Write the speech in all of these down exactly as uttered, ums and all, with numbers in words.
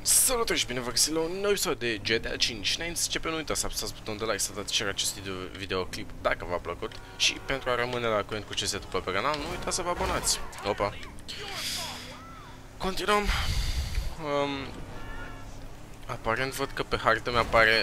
Salutare și bine vă găsit la un nou episod de G T A cinci. Înainte să începem, nu uitați să apăsați butonul de like, să dați share acest video, videoclip dacă v-a plăcut. Și pentru a rămâne la curent cu ce se întâmplă pe canal, nu uitați să vă abonați. Opa! Continuăm. Um, aparent văd că pe hartă mi-apare...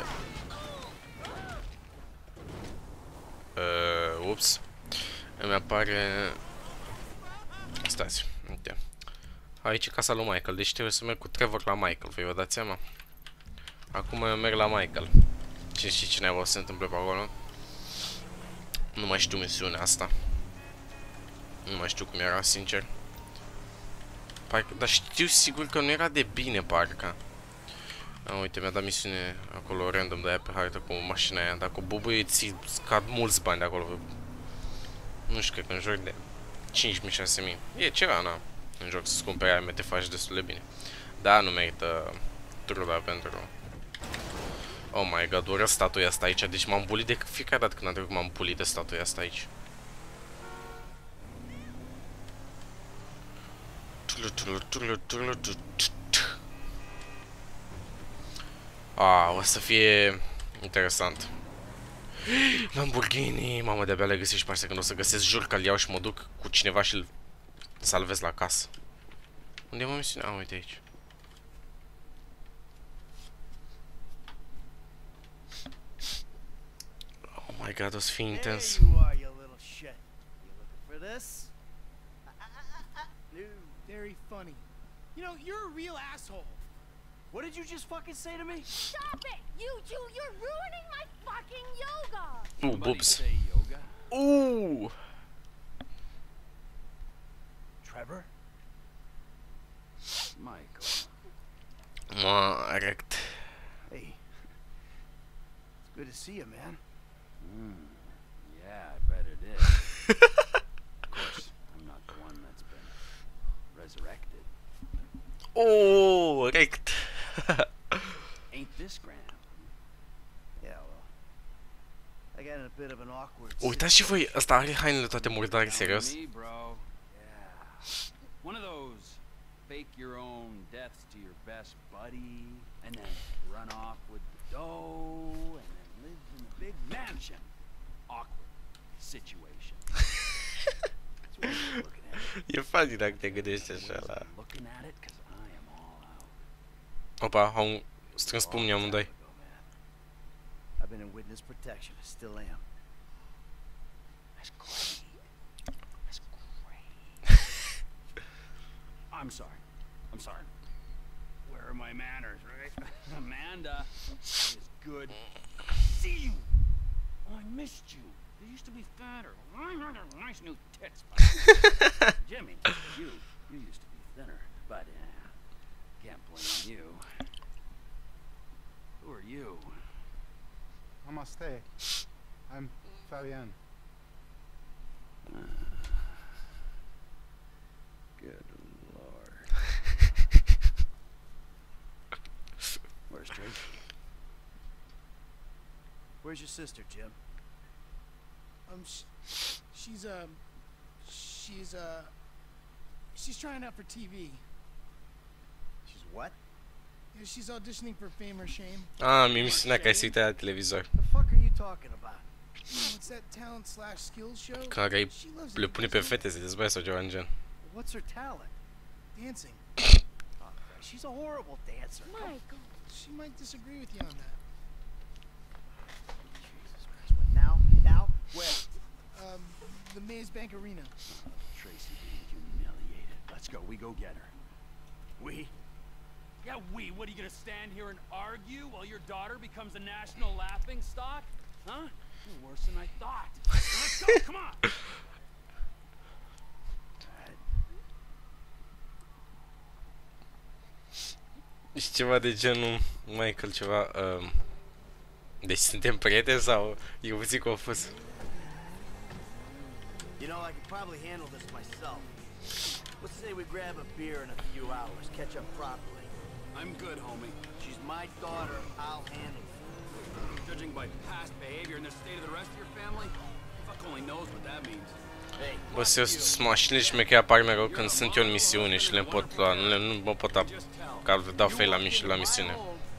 Uh, ups. Îmi apare... Stați, uite. Aici e casa lui Michael, deci trebuie să merg cu Trevor la Michael, voi vă dați seama? Acum eu merg la Michael. Cine știe cine o să se întâmple pe acolo? Nu mai știu misiunea asta. Nu mai știu cum era, sincer. Parcă, dar știu sigur că nu era de bine, parcă. A, uite, mi-a dat misiune acolo random de aia pe hartă cu mașina aia. Dacă o bubuie, ți scad mulți bani de acolo. Nu știu, cred că în joc de cinci mii șase mii. E ceva, na. În joc să-ți cumperi arme, te faci destul de bine. Da, nu merită truda pentru... Oh my god, ură statuia asta aici. Deci m-am bulit de fiecare dată când am trecut m-am bulit de statuia asta aici. Ah, o să fie interesant. Lamborghini, mamă, de-abia le găsești pe astea când o să găsesc, jur că-l iau și mă duc cu cineva și îl salvez la casă. Unde e mă misiunea? Ah, uite aici. Oh my god, o să fie intens. Very funny. You know, you're a real asshole. What did you just fucking say to me? Stop it! You two, you're ruining my fucking yoga! Ooh, boobs. Say yoga? Ooh! Trevor? Michael. Correct. Hey. It's good to see you, man. Mm. Yeah, I bet it is. Of course, I'm not the one that's been resurrected. Oh, correct. Ain't this grand? Yeah, well, I got in a bit of an awkward. Uitați și voi, ăsta are hainele toate murdare, serios? Me, bro. Yeah. One of those fake your own deaths to your best buddy, and then run off with the dough, and then live in a big mansion. Awkward situation. That's what I'm looking at. E funny dacă te gândești așa la... Looking at it 'cause I am all out. Opa, au strâns pumnii amândoi. I've been in witness protection. I still am. That's great. That's great. I'm sorry. I'm sorry. Where are my manners, right? Amanda is good. See you. Oh, I missed you. You used to be fatter. Nice new tits. Jimmy, you you used to be thinner, but uh, can't blame you. Who are you? Namaste. I'm Fabian. Uh, good lord. Where's Tracy? Where's your sister, Jim? Um, sh she's um, she's uh, she's trying out for T V. She's what? Yeah, she's auditioning for Fame or Shame. Ah, mi misiunea că ai să la televizor. The fuck are you talking about? You know, it's that talent slash skills show. Care îi She loves le it pune pe fete să dezbăie sau ceva în gen. What's her talent? dancing. Oh, Christ, she's a horrible dancer. Michael. She might disagree with you on that. Jesus Christ, what now? Now? Where? Um, the Maze Bank Arena. Oh, Tracy being humiliated. Let's go, we go get her. We? Yeah, we. What, are you gonna stand here and argue while your daughter becomes a national laughing stock? Huh? You're worse than I thought. Let's go, come on! Și ceva de genul, Michael, ceva... Um, deci suntem prieteni sau e puțin confuz? You know, I could probably handle this myself. Let's say we grab a beer in a few hours, catch up properly. I'm good, homie. She's my daughter, I'll handle it. Judging by past behavior and the state of the rest of your family, fuck only knows what that means. Bă, serios, mașinile șmechere apar mereu când sunt eu în misiune și le pot lua, nu, le, nu mă pot ap... Că dau fail la, mis la misiune.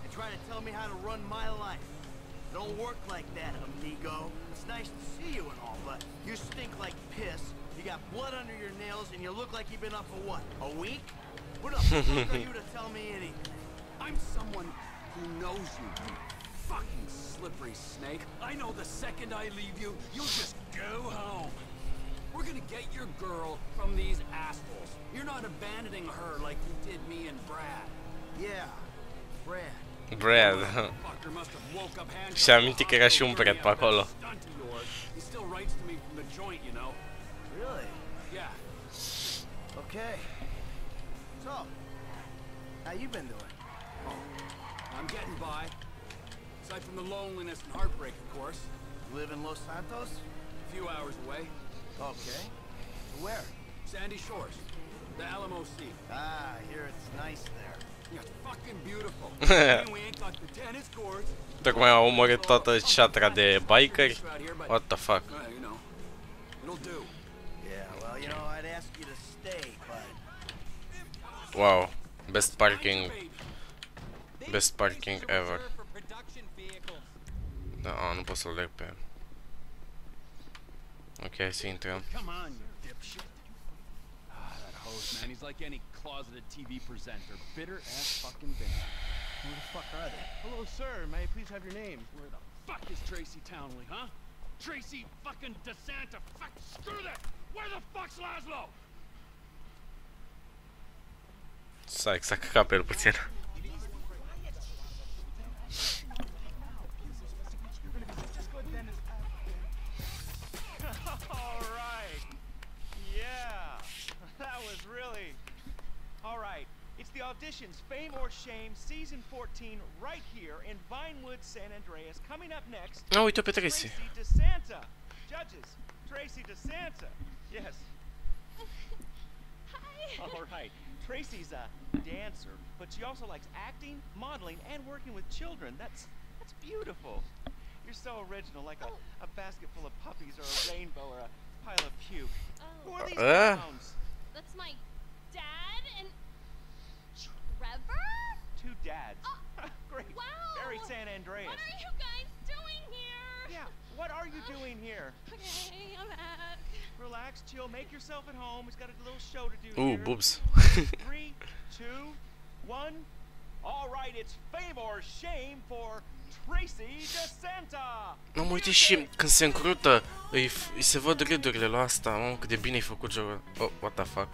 Don't work like that, amigo. It's nice to see you and all, but you stink like piss. You got blood under your nails, and you look like you've been up for what? A week? What the fuck are you to tell me anything? I'm someone who knows you, you fucking slippery snake. I know the second I leave you, you'll just go home. We're gonna get your girl from these assholes. You're not abandoning her like you did me and Brad. Yeah, Brad. Brad. Și aminti că era și un Brad pe acolo. Really? Yeah. Okay. So, how you been doing? Oh, I'm getting by. Aside from the loneliness and heartbreak, of course. You live in Los Santos? A few hours away. Okay. Where? Sandy Shores. The Alamo Sea. Ah, I hear it's nice there. Yeah, it's fucking beautiful. And we ain't got the tennis courts. Tocmai au omorât toată șatra de bikeri. What the fuck? Uh, you know, it'll do. Yeah, well, you know, I'd ask you to stay, but... Wow. Best parking. Best parking ever. Da, a, nu pot să-l leg pe el. Ok, hai să intrăm. Come on, you dipshit. Ah, that host, man, he's like any closeted T V presenter. Bitter ass fucking vinegar. Who the fuck are they? Hello, sir. May I please have your name? Where the fuck is Tracy Townley, huh? Tracy fucking DeSanta. Fuck, screw that. Where the fuck's Laszlo? Să să căca pe el puțin. Auditions, Fame or Shame, Season fourteen, right here in Vinewood, San Andreas. Coming up next, Ah, uite pe Tracy. Tracy DeSanta. Judges, Tracy DeSanta. Yes. Hi. All right. Tracy's a dancer, but she also likes acting, modeling, and working with children. That's that's beautiful. You're so original, like a, a basket full of puppies or a rainbow or a pile of puke. Who are these Uh. clowns? That's my dad and Trevor? Two dads. Oh, Great. wow. Very San Andreas. What are you guys doing here? Yeah, what are you doing here? Okay, I'm back. Relax, chill, make yourself at home. He's got a little show to do Ooh, here. boobs. Three, two, one. All right, it's Fame or Shame for Tracy DeSanta. Mamă, uite și când se încrută, îi, îi se văd râdurile la asta. Mamă, cât de bine ai făcut jocul. Oh, what the fuck?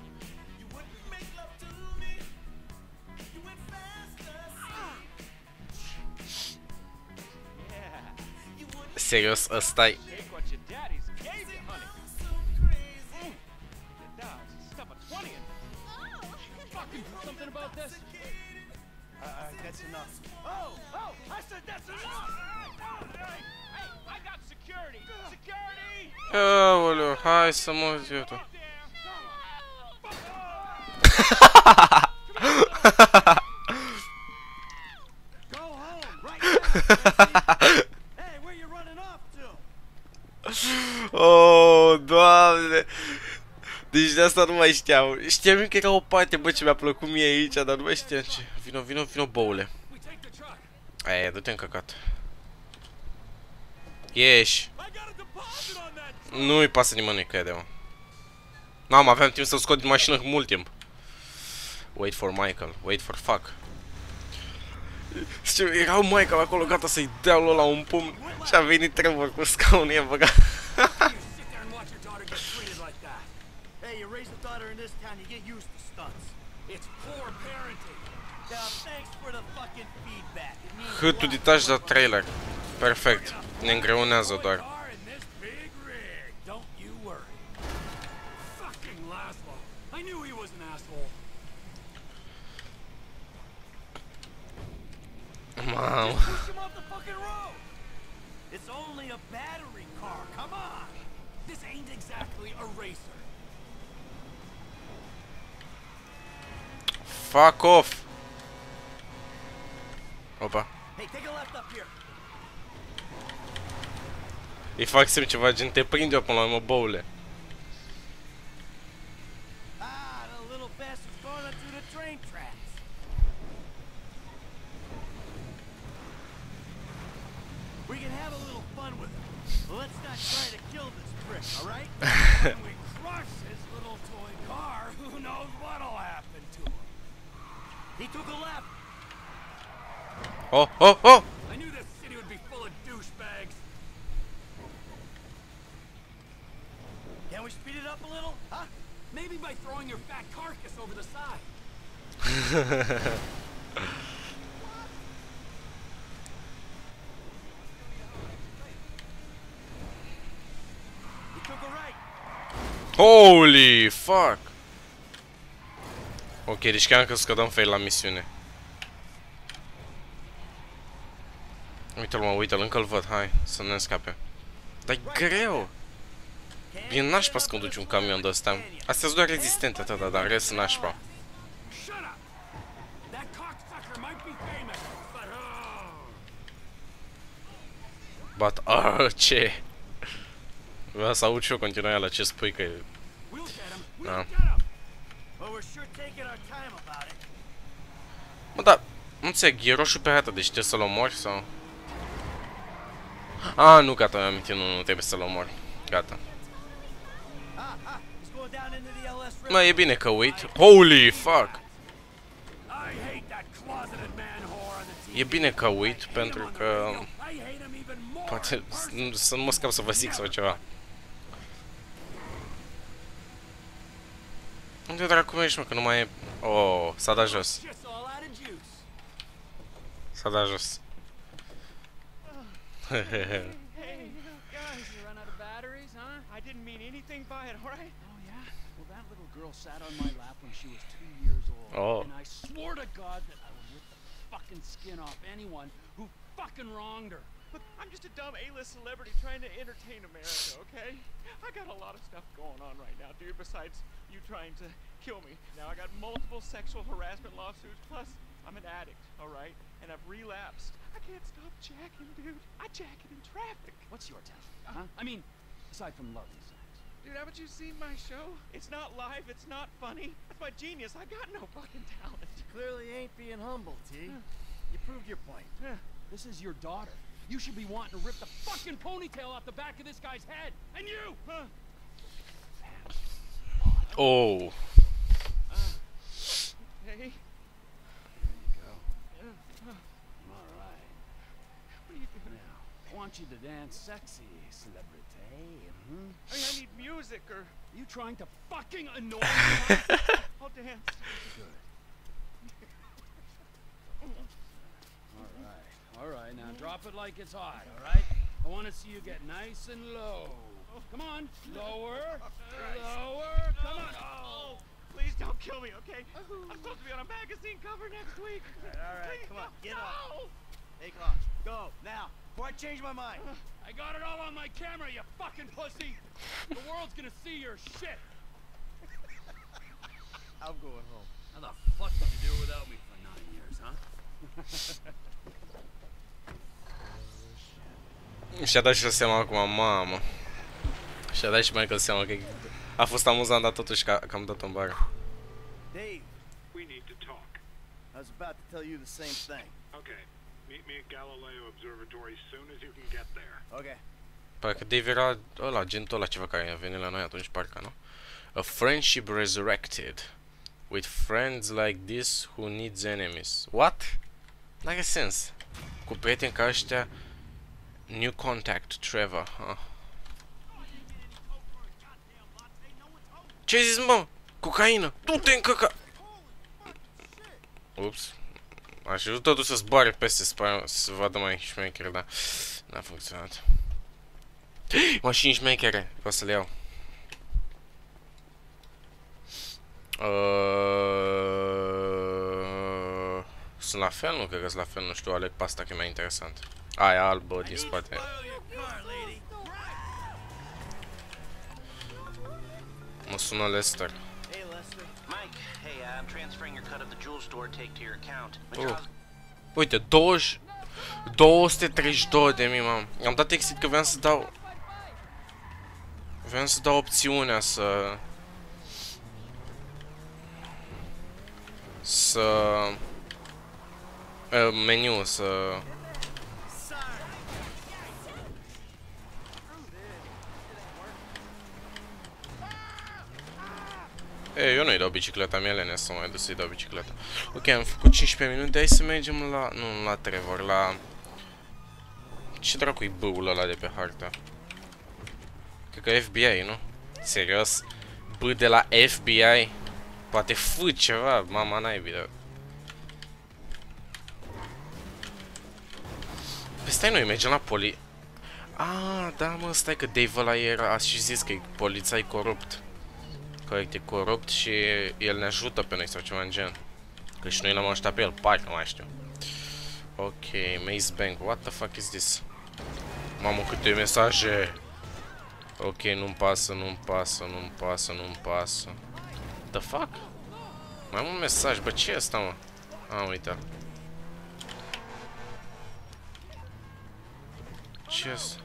Serios, ăsta-i... Take what your daddies gave you, honey. Mm. Da, stuff a twenty in. Oh. Fucking do something about this. Uh, uh, that's enough. Oh, oh, I said that's enough. Hey, hey, I got security. Security. Aoleu, hai să mă zi eu tu. Go home right now. Hey, where you running off to? Oh, Doamne! Deci de asta nu mai știam. Știam că era o parte, bă, ce mi-a plăcut mie aici, dar nu mai știam ce. Vino, vino, vino, boule. Aia, du-te în căcat. Ieși. Nu-i pasă nimănui, crede-mă. N-am, aveam timp să scot din mașină mult timp. Wait for Michael, wait for fuck. Știu, erau Michael acolo gata să-i dea lui ăla un pumn și a venit Trevor cu scaunul, e băgat. Hey, you raise a daughter in this town, you get used to stunts. It's poor parenting. Yeah, thanks for the fucking feedback. It means Hâtul de taci de trailer. Perfect. Ne îngreunează doar. Car in this big rig. Don't you worry. Fucking Laszlo. I knew he was an asshole. Mamă. push him off the fucking road. It's only a battery car. Come on. This ain't exactly a racer. Fuck off. Opa. Hey, take a left up here. Îi fac semn ceva gen te prind eu până la urmă, boule. train tracks. We can have a little fun with him. Well, let's not try to kill this prick, all right? When we crush his little toy car, who knows what'll happen to him? He took a left. Oh, oh, oh! I knew this city would be full of douchebags. Can we speed it up a little? Huh? Maybe by throwing your fat carcass over the side. He took a right. Holy fuck! Ok, deci chiar că scădăm fail la misiune. Uite-l mă, uite-l, încă-l văd, hai, să ne scape. Dar e greu! E nașpa să conduci un camion de ăsta. Astea sunt doar rezistente atâta, dar rest nașpa. But, ah, ce? Vreau să aud și eu continuarea la ce spui că e... Da. Mă, da, nu înțeleg, e roșu pe hartă, deci trebuie să-l omori sau... A, nu, gata, mi-am amintit, nu, nu trebuie să-l omori. Gata. Mă, e bine că uit. Holy fuck! E bine că uit, pentru că... Poate să nu mă scap să vă zic sau ceva. Unde dracu ești, mă, că nu mai e... Oh, s-a dat jos. S-a dat jos. Hey, guys, you run out of batteries, huh? I didn't mean anything by it, all right? Oh, yeah? Well, that little girl sat on my lap when she was two years old. Oh. And I swore to God that I would rip the fucking skin off anyone who fucking wronged her. Look, I'm just a dumb A-list celebrity trying to entertain America, okay? I got a lot of stuff going on right now, dude, besides you trying to kill me. Now I got multiple sexual harassment lawsuits, plus I'm an addict, all right? And I've relapsed. I can't stop jacking, dude. I jack it in traffic. What's your talent, huh? I mean, aside from lovely sex. Dude, haven't you seen my show? It's not live, it's not funny. That's my genius. I got no fucking talent. You clearly ain't being humble, T. You proved your point. Yeah. This is your daughter. You should be wanting to rip the fucking ponytail off the back of this guy's head. And you! Huh? Oh. Uh, hey. There you go. All right. What are you doing? Now, I want you to dance sexy, celebrity. Hmm? I mean, I need music or... Are you trying to fucking annoy me? I'll dance. Good. Alright, alright, now drop it like it's hot, alright? I want to see you get nice and low. Come on, lower, lower, come on. Oh, please don't kill me, okay? I'm supposed to be on a magazine cover next week. Alright, come on, get no. up. Take off, go, now, before I change my mind. I got it all on my camera, you fucking pussy. The world's gonna see your shit. I'm going home. How the fuck did you do without me for nine years, huh? Și-a dat și seama acum, mamă. Și-a dat și Michael seama că a fost amuzant, dar totuși că, că am dat-o în bară. Dave, we need to talk. I was about to tell you the same thing. Okay. Meet me at Galileo Observatory as soon as you can get there. Okay. Parcă Dave era ăla, agentul ăla ceva care a venit la noi atunci, parcă, nu? A friendship resurrected. With friends like this who needs enemies. What? N-are sens. Cu prieteni ca ăștia. New contact, Trevor. Ah. Ce-ai zis, mă? Cocaină! Du-te în căca... Ups. Aș vrea totul să zboare peste spate, să vadă mai șmechere, dar n-a funcționat. Mașini șmechere, vreau să le iau. Uh, sunt la fel? Nu cred că sunt la fel, nu știu, aleg pe asta că e mai interesant. Aia albă din spate. Mă sună Lester. Hey Lester. Mike, hey, uh, I'm transferring your cut of the jewel store take to your account. Oh. Uite, douăzeci, două sute treizeci și două de mii, mamă. Am dat exit că vreau să dau... Vreau să dau opțiunea să... să... meniu, să... Ei, eu nu-i dau bicicleta, Mielene să mai duc să-i dau bicicleta. Ok, am făcut cincisprezece minute, hai să mergem la... Nu, la Trevor, la... Ce dracu-i B-ul ăla de pe hartă? Cred că F B I, nu? Serios? B de la F B I? Poate F ceva, mama naibii, dar... Păi stai, noi mergem la poli... Ah, da, mă, stai că Dave ăla era... Ați și zis că e polițai corupt. Corect, e corupt și el ne ajută pe noi sau ceva în gen. Că și noi l-am ajutat pe el, parcă nu mai știu. Ok, Maze Bank, what the fuck is this? Mamă, câte mesaje! Ok, nu-mi pasă, nu-mi pasă, nu-mi pasă, nu-mi pasă. The fuck? Mai am un mesaj, bă, ce e asta, mă? Am uitat. Ce e asta?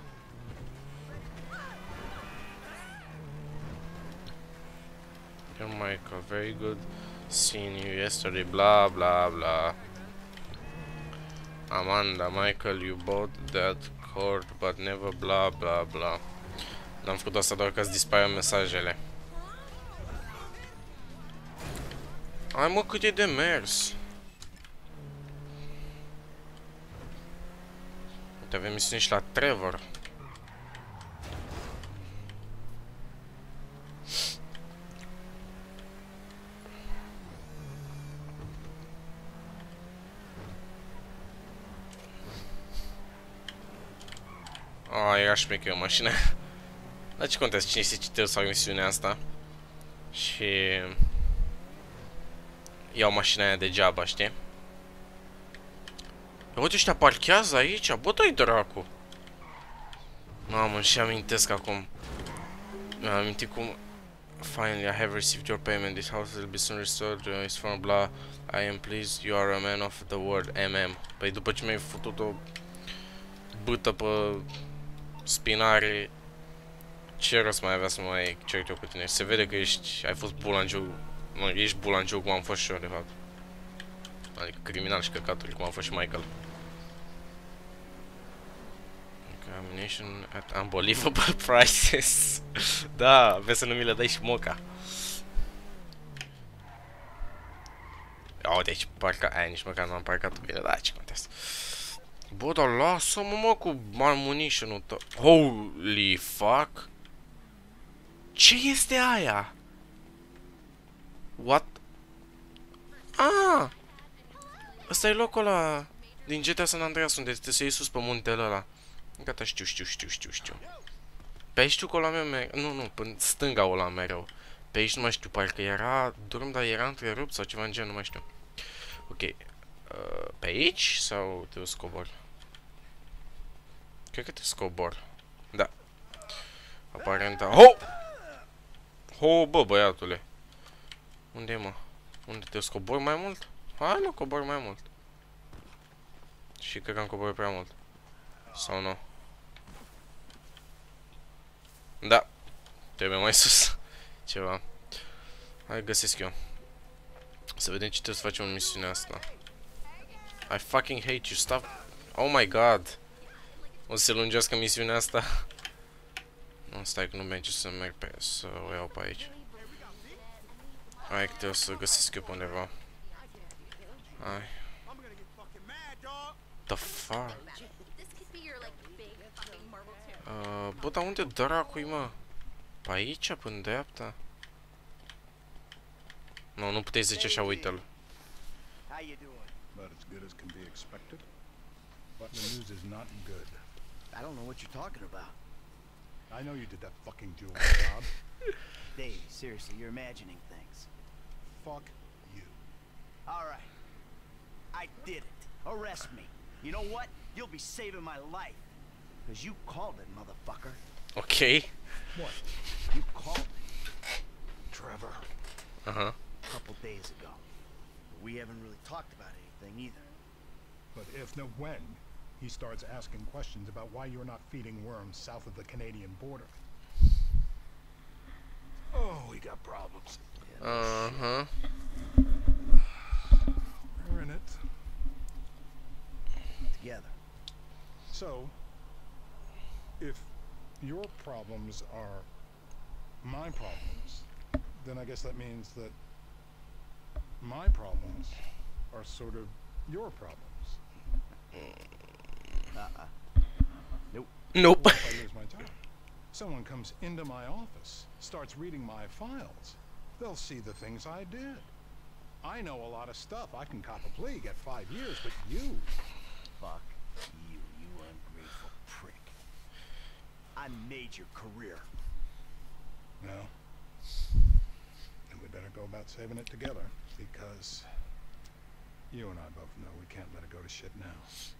Dear Michael, very good seeing you yesterday, blah blah blah. Amanda, Michael, you bought that cord, but never blah blah blah. N-am făcut asta doar ca să dispară mesajele. Hai mă, cât e de mers. Uite, avem misiune și la Trevor. Ah, era șmecher o mașină. Dar ce contează cine se citează sau misiunea asta? Și... iau mașina aia degeaba, știi? Uite, ăștia parchează aici? Bă, dă-i dracu! Mamă, și amintesc acum. Mi-am amintit cum... Finally, I have received your payment. This house will be soon restored. Uh, it's from blah. I am pleased you are a man of the word. M M. Păi după ce mi-ai făcut o... bâtă pe... spinare... Ce rost mai avea să mai cert eu cu tine? Se vede că ești... ai fost bulangiu... Nu, ești bulangiu cum am fost și eu, de fapt. Adică criminal și căcaturi, cum a fost și Michael. Ammunition at unbelievable prices. Da, vezi să nu mi le dai și moca. Oh, deci parcă aia nici măcar nu am parcat bine, da, ce contează. Bă, dar lasă-mă, mă, cu ammunition-ul tău. Holy fuck. Ce este aia? What? Ah! Ăsta e locul ăla din G T A San Andreas unde te se iei sus pe muntele ăla. Gata, știu, știu, știu, știu, știu. Pe aici știu că ăla mereu... Nu, nu, pe stânga ăla mereu. Pe aici nu mai știu, parcă era drum, dar era întrerupt sau ceva în gen, nu mai știu. Ok. Uh, pe aici sau te scobor? Cred că te scobor. Da. Aparent... Ho! Ho, bă, băiatule. Unde e, mă? Unde te scobor mai mult? Hai, nu, cobor mai mult. Și cred că am coborât prea mult. Sau nu? Da. Trebuie mai sus. Ceva. Hai, găsesc eu. Să vedem ce trebuie să facem în misiunea asta. I fucking hate you, stop. Oh my god. O să se lungească misiunea asta. Nu, stai că nu merge să merg pe... să o iau pe aici. Hai că trebuie să găsesc eu pe undeva. Hai. The fuck? Uh, bă, dar unde dracu-i, mă? Pe aici, pe în dreapta? Nu, nu puteai zice așa, uite-l. About as good as can be expected. But the news is not good. I don't know what you're talking about. I know you did that fucking jewel job. Dave, seriously, you're imagining things. Fuck you. All right. I did it. Arrest me. You know what? You'll be saving my life. Because you called it, motherfucker. Okay. What? You called it. Trevor. Uh-huh. A couple days ago. But we haven't really talked about anything either. But if no when, he starts asking questions about why you're not feeding worms south of the Canadian border. Oh, we got problems. Uh-huh. Together. So, if your problems are my problems, then I guess that means that my problems are sort of your problems. Uh-uh. Nope. Nope. What if I lose my job? Someone comes into my office, starts reading my files. They'll see the things I did. I know a lot of stuff. I can cop a plea, get five years, but you... Fuck you, you ungrateful prick. I made your career. No. And we better go about saving it together, because you and I both know we can't let it go to shit now.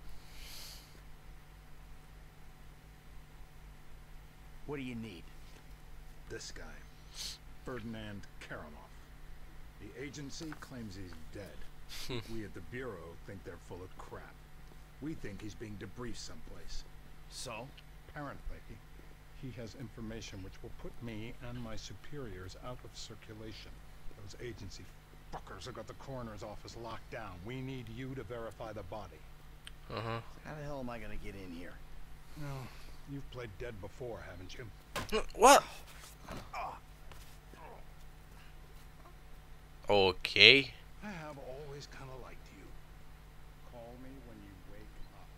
What do you need? This guy, Ferdinand Kerimov. The agency claims he's dead. We at the Bureau think they're full of crap. We think he's being debriefed someplace. So? Apparently, he has information which will put me and my superiors out of circulation. Those agency fuckers have got the coroner's office locked down. We need you to verify the body. Uh-huh. How the hell am I gonna get in here? No, you've played dead before, haven't you? What? Okay. I have always kind of liked you. Call me when you wake up.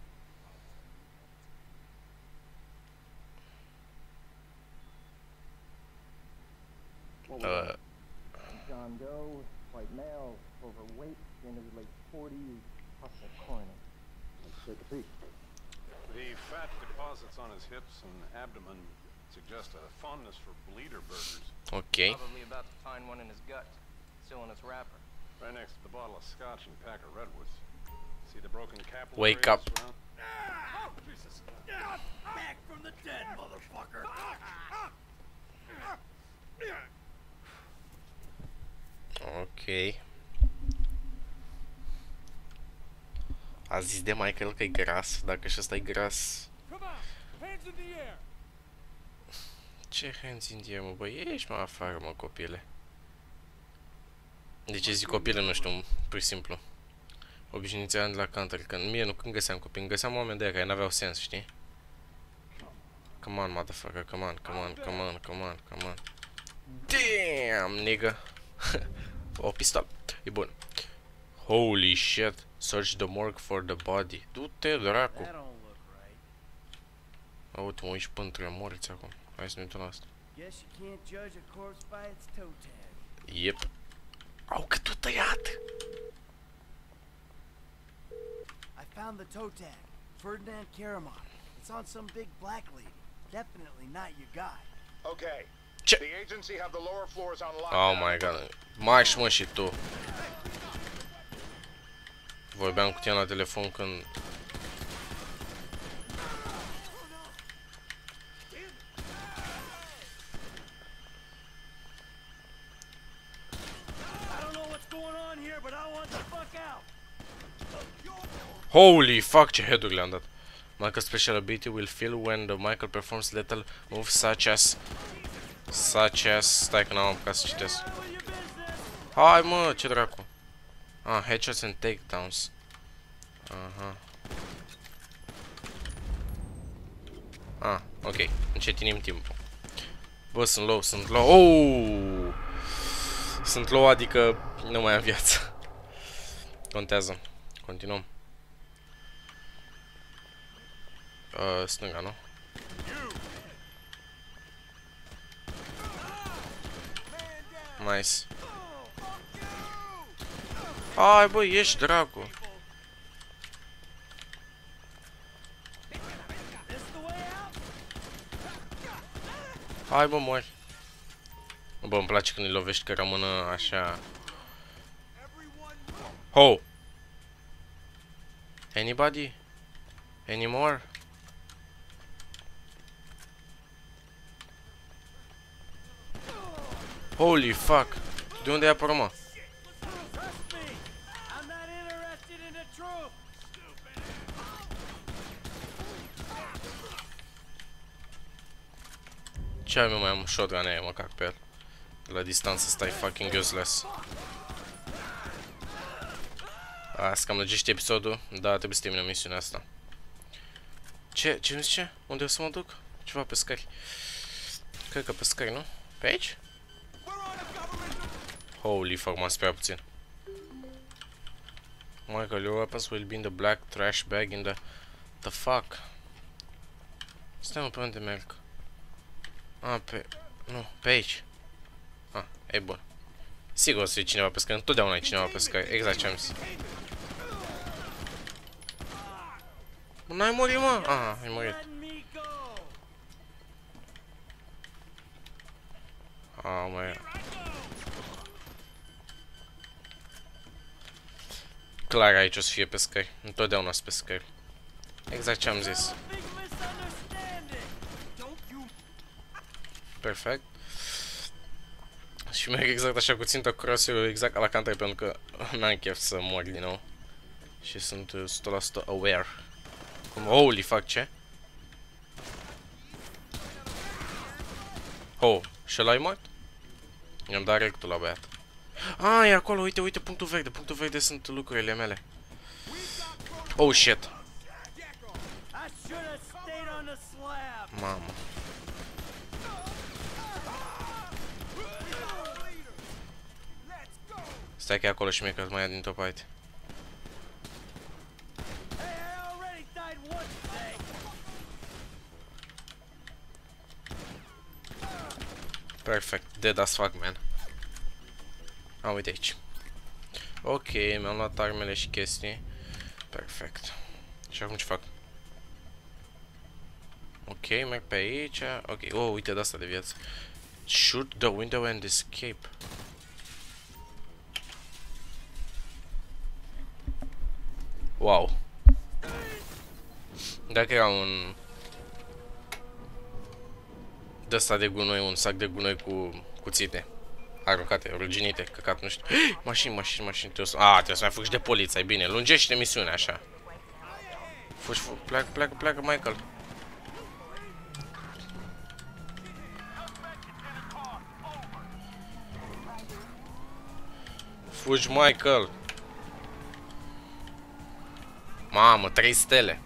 What Uh. was John Doe, white male, overweight, in his late forties, possible coroner. Let's take a peek. The fat deposits on his hips and abdomen suggest a fondness for bleeder burgers. Okay. Probably about to find one in his gut, still in its wrapper. Right next to the bottle of scotch and pack of redwoods. See the broken capillaries? Wake up. Around? Oh, Jesus. Back from the dead, motherfucker. Ok. A zis de Michael că e gras, dacă și ăsta e gras. Ce hands in the air, mă, băi, ești mă afară, mă, copile. De ce zic copile, nu știu, pur și simplu. Obișnuiți ani de la Counter, că mie nu, când găseam copii, îmi găseam oameni de aia care n-aveau sens, știi? Come on, motherfucker, come on, come on, come on, come on, come on. Damn, nigga. O, pistol. E bun. Holy shit. Search the morgue for the body. Du-te, dracu. A, uite, mă uiți până între morți acum. Hai să ne uităm la asta. Yep. Au, cât tu tăiat! I found the toe tag. Ferdinand Kerimov. It's on some big black lady. Definitely not your guy. Okay. Ce? The agency have the lower floors on Oh lockdown. my god. Marși, mă, și tu. Vorbeam cu tine la telefon când... Holy fuck, ce head-uri le-am dat. Michael's special ability will fill when the Michael performs lethal moves such as... Such as... Stai că n-am apucat să citesc. Hai, mă, ce dracu. Ah, headshots and takedowns. Aha. Ah, ok. Încetinim timpul. Bă, sunt low, sunt low. Oh! Sunt low, adică nu mai am viață. Contează. Continuăm. Uh, stânga, nu? Nice. Hai, bă, ești dracu. Hai, bă, mori. Bă, îmi place când îi lovești că rămână așa. Ho! Anybody? Anymore? Holy fuck! De unde ai apărut, mă? Ce ai, mă, mai am shotgun aia, mă cac pe el. La distanță stai fucking useless. Asta cam lăgește episodul, dar trebuie să terminăm misiunea asta. Ce? Ce nu zice? Unde o să mă duc? Ceva pe scări. Cred că pe scări, nu? Pe aici? Holy fuck, m-am speriat puțin. Michael, your weapons will be in the black trash bag in the... The fuck? Stai mă, pe unde merg? Ah, pe... Nu, pe aici. Ah, e bun. Sigur o să fie cineva pe scări, întotdeauna e cineva pe scări, exact ce am zis. N-ai murit, mă? Ah, ai murit. Ah, măi. Clar aici o să fie pe scări, întotdeauna sunt pe scări. Exact ce am zis. Perfect. Și merg exact așa cu țintă crosshair, exact ca la Counter, pentru că n-am chef să mor din nou. Și sunt o sută la sută aware. Cum, holy fuck, ce? Oh, și ăla-i mort? I-am dat rectul la băiat. Ah, e acolo, uite, uite, punctul verde, punctul verde sunt lucrurile mele. Oh, shit. Mamă. Stai că e acolo și mie, că mai ia din top height. Perfect, dead as fuck, man. Ah, uite aici. Ok, mi-am luat armele și chestii. Perfect. Și acum ce fac? Ok, merg pe aici. Ok, oh, uite de asta de viață. Shoot the window and escape. Wow. Dacă era un... de asta de gunoi, un sac de gunoi cu cuțite aruncate, ruginite, căcat, nu știu. Mașini, mașini, mașini, trebuie să... A, trebuie să mai fugi de poliție, bine, lungește misiunea așa. Fugi, fugi, pleacă, pleacă, pleacă, Michael. Fugi, Michael. Mamă, trei stele.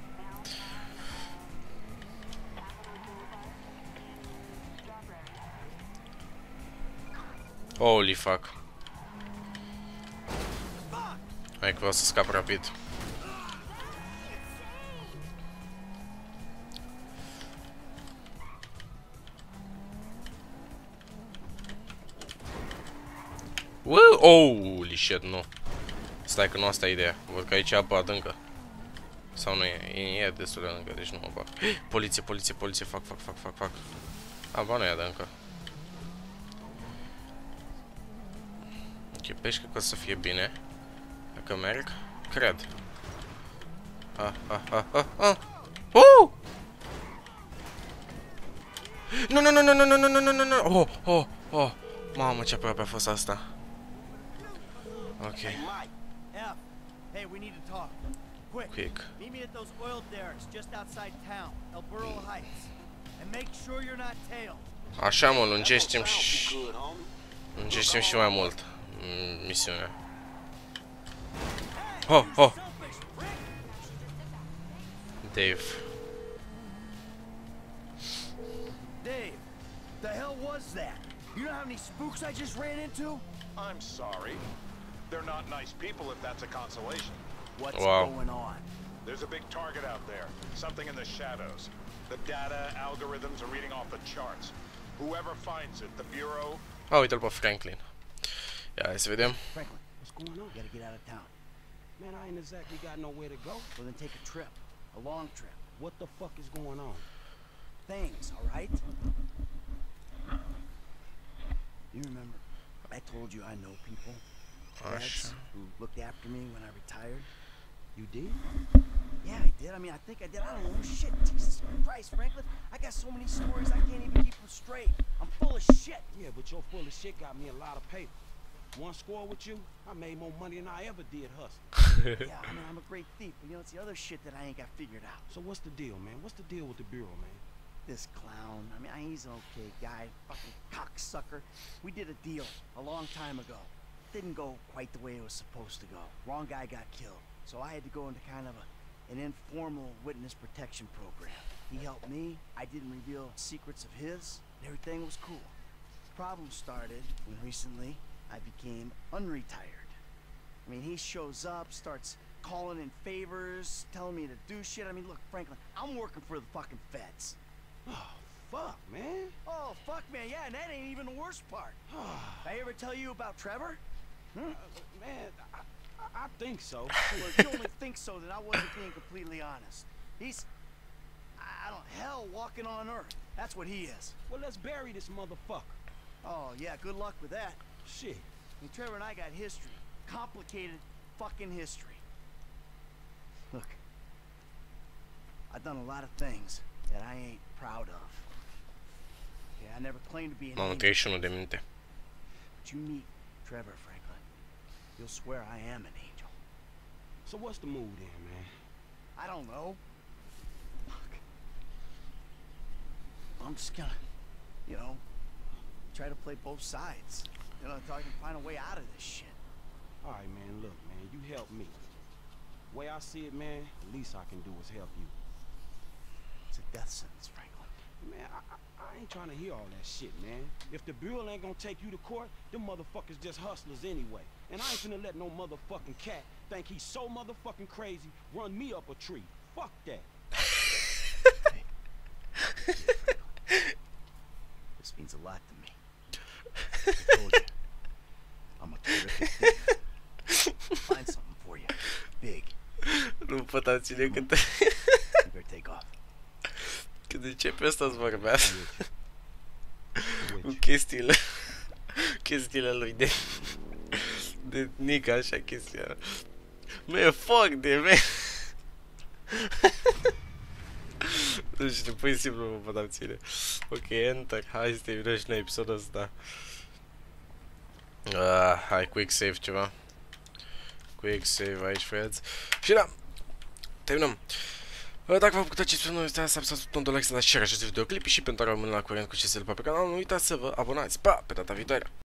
Holy fuck. Hai că vreau să scap rapid. Wow, holy shit, nu. Stai că nu asta e ideea. Văd că aici e apă adâncă. Sau nu e? E, e destul de adâncă, deci nu mă bag. Poliție, poliție, poliție, fac, fac, fac, fac, fac. Apa nu e adâncă. Ok, pe aici cred că o să fie bine. Dacă merg, cred. Ah, ah, ah, ah, ah. Uh! Nu, nu, nu, nu, nu, nu, nu, nu, nu, nu. Oh, oh, oh. Mamă, ce aproape a fost asta. Ok. F, hey, we need to talk. Quick. Quick. Meet me at those oil derricks just outside town, El Burro Heights. And make sure you're not tailed. Așa, mă, lungește-mi și... lungește-mi și mai mult misiunea. Oh, oh. Dave. Dave, the hell was that? You know how many spooks I just ran into? I'm sorry. They're not nice people if that's a consolation. What's wow. going on? There's a big target out there. Something in the shadows. The data algorithms are reading off the charts. Whoever finds it, the Bureau... Ah, uite-l pe Franklin. Ia, hai să vedem. Franklin, what's going on? You gotta get out of town. Man, I ain't exactly got nowhere to go. Well, then take a trip. A long trip. What the fuck is going on? Things, all right? You remember, I told you I know people. Vets who looked after me when I retired. You did? Yeah, I did. I mean, I think I did. I don't know. Shit, Jesus Christ, Franklin. I got so many stories I can't even keep them straight. I'm full of shit. Yeah, but your full of shit got me a lot of paper. One score with you, I made more money than I ever did hustling. Yeah, I mean, I'm a great thief, but you know, it's the other shit that I ain't got figured out. So what's the deal, man? What's the deal with the Bureau, man? This clown, I mean, he's an okay guy, fucking cocksucker. We did a deal a long time ago. didn't go quite the way it was supposed to go. Wrong guy got killed. So I had to go into kind of a, an informal witness protection program. He helped me. I didn't reveal secrets of his. Everything was cool. The problem started when recently I became unretired. I mean, he shows up, starts calling in favors, telling me to do shit. I mean, look, Franklin, I'm working for the fucking feds. Oh, fuck, man. Oh, fuck, man, yeah, and that ain't even the worst part. Did I ever tell you about Trevor? Hmm? Uh, man, I, I, I think so. Well, if you only think so, then I wasn't being completely honest. He's, I don't, hell walking on earth. That's what he is. Well, let's bury this motherfucker. Oh, yeah, good luck with that. Shit. I mean, Trevor and I got history. Complicated fucking history. Look, I've done a lot of things that I ain't proud of. Yeah, I never claimed to be an Mamă, angel. treizeci și unu de minute. But you meet Trevor, Franklin, you'll swear I am an angel. So what's the move then, man? I don't know. Fuck. I'm just gonna, you know, try to play both sides. You know, so I can find a way out of this shit. All right, man, look, man, you help me. The way I see it, man, the least I can do is help you. It's a death sentence, Franklin. Man, I, I, I ain't trying to hear all that shit, man. If the Bureau ain't gonna take you to court, them motherfuckers just hustlers anyway. And I ain't finna let no motherfucking cat think he's so motherfucking crazy, run me up a tree. Fuck that. Hey. This means a lot to me. I told you, I'm a terrific thief. Find something for you. Big. Nu pot am ține cât... You better take off. Când începe ăsta să vorbească cu chestiile, chestiile lui de, de Nica, așa chestia. Man, fuck de man. Nu știu, pur și simplu mă pot am ține. Ok, enter, hai să terminăm și noi episodul ăsta. Ah, hai, quick save ceva. Quick save aici, friends. Și da, terminăm. Dacă v-a plăcut acest video, nu uitați să apăsați butonul de like, să dați share acest videoclip și pentru a rămâne la curent cu ce se întâmplă pe canal, nu uitați să vă abonați. Pa, pe data viitoare!